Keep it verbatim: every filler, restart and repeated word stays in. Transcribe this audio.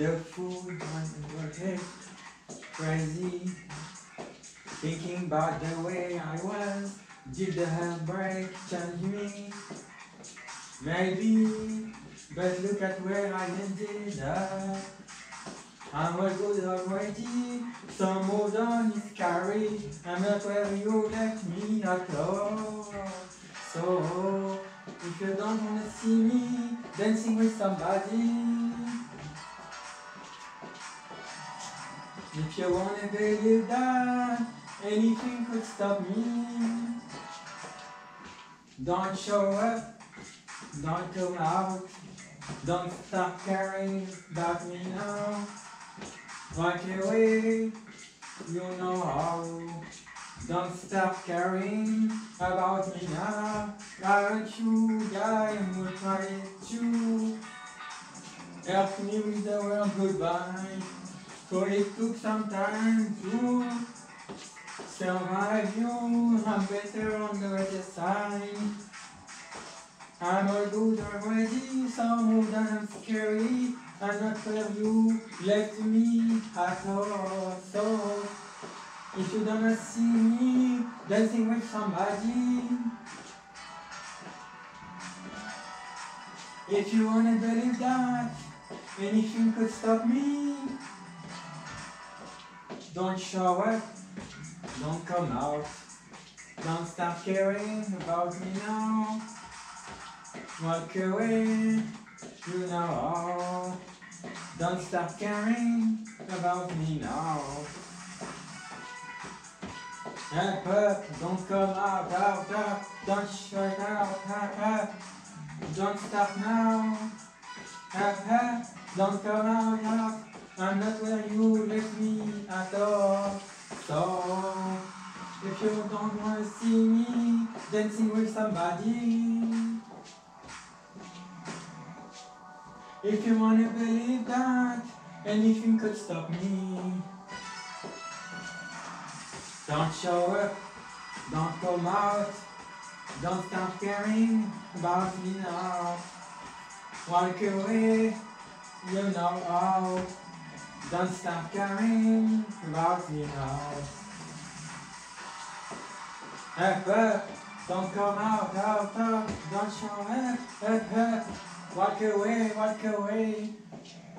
The food on your head, crazy. Thinking about the way I was. Did the heartbreak change me? Maybe, but look at where I ended up. I'm all good already, some hold on is scary. I'm not where you left me at all. So, if you don't wanna see me dancing with somebody, if you wanna believe that anything could stop me, don't show up, don't come out, don't stop caring about me now. Walk away, you know how. Don't stop caring about me now. Aren't you guy who tried to help me with the word goodbye? So it took some time to survive you. I'm better on the other side. I'm all good already, some of them scary. I'm not where you left me at all. So, if you don't see me dancing with somebody, if you wanna believe that anything could stop me, don't show up, don't come out, don't stop caring about me now. Walk away, you know how. Don't stop caring about me now. Up, up, don't come out, out, out. Don't shut out, up, up. Don't stop now. Up, up, don't come out, out. I'm not where you left me at all. So, if you don't wanna see me dancing with somebody, if you wanna believe that anything could stop me, don't show up, don't come out, don't stop caring about me now. Walk away, you know how. Don't stop caring about me now. Up, up, don't come out, out, out, don't show up, up, up. Walk away, walk away.